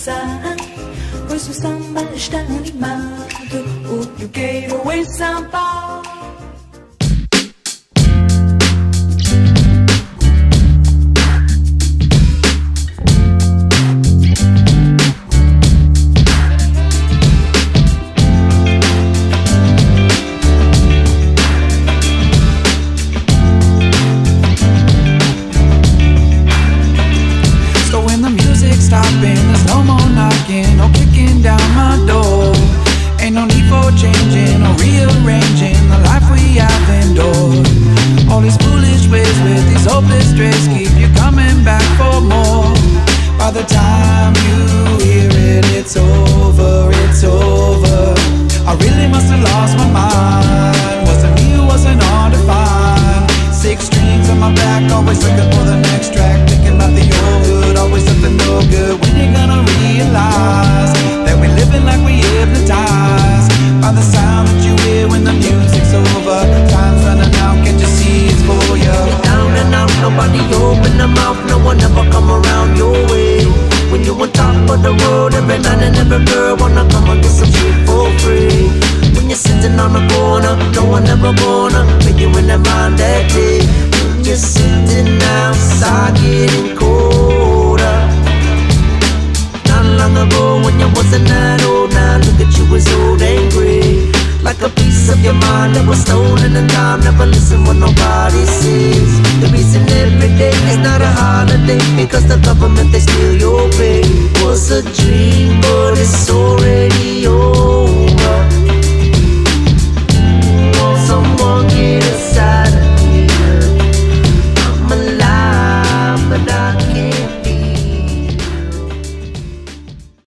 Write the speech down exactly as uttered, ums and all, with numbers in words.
passar. Pois o samba está animado, o que eu quero é samba. There's no more knocking, no kicking down my door. Ain't no need for changing or rearranging the life we have endured. All these foolish ways with these hopeless strays keep you coming back for more. By the time you hear it, it's over, it's over. I really must have lost my mind. Wasn't me, it wasn't hard to find. Six strings on my back, always looking for the next track. Thinking about the old hood, always something no good. When you gonna realize that we're living like we hypnotized by the sound that you hear when the music's over? Time's running out, can't you see it's for you? Down and out, nobody open their mouth, no one ever come around your way. When you on top of the world, every man and every girl wanna come and get some shit for free. When you're sitting on the corner, no one ever gonna make you in their mind that day. When you're sitting outside getting colder. Not long ago when you wasn't that old, now look at you as old and gray. Like a piece of your mind that was stolen in time. Never listen what nobody says. The reason every day is not a holiday, because the government, they steal your pay. Was a dream, but it's already over.